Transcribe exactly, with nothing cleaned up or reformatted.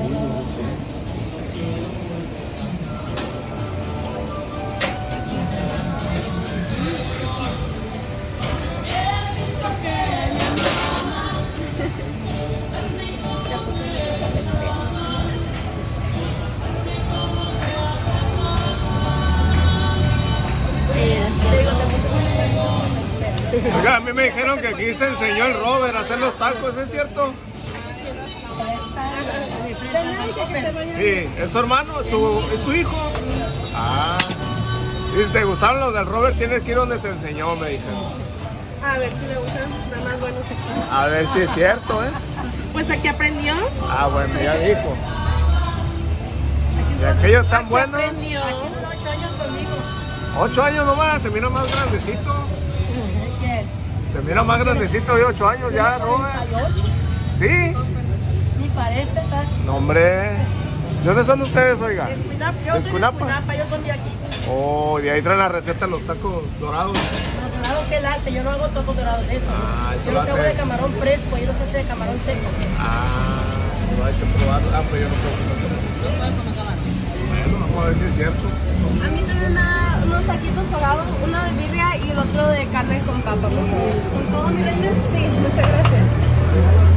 Oiga, a mí me dijeron que aquí se enseñó el Robert a hacer los tacos, ¿es cierto? Sí, ¿es su hermano? ¿Su, ¿Es su hijo? Ah. Y si te gustaron los del Robert, tienes que ir donde se enseñó, me dijeron. A ver si me gustan, están más buenos aquí. A ver si es cierto, ¿eh? Pues aquí aprendió. Ah, bueno, ya dijo. Si aquellos están Aquí buenos. aprendió. Ocho años conmigo. Ocho años nomás, se mira más grandecito. Se mira más grandecito de ocho años ya, Robert. ¿Sí? Ni parece, ¿verdad? No, hombre. ¿De dónde son ustedes, oiga? Escuinapa. Yo ¿De soy de Escuinapa? Escuinapa, yo escondí aquí. Oh, de ahí traen la receta de los tacos dorados. Los dorados que él hace, yo no hago tocos dorados de eso. Ah, eso yo lo los hago hace. de camarón fresco, yo los hago de camarón seco. Ah, no hay que probarlo. Ah, pues yo no puedo comer. Bueno, vamos a ver si es cierto. A mí también me da unos taquitos dorados, uno de birria y el otro de carne con papa, por favor. ¿Con todo, mi reina? Sí, muchas gracias.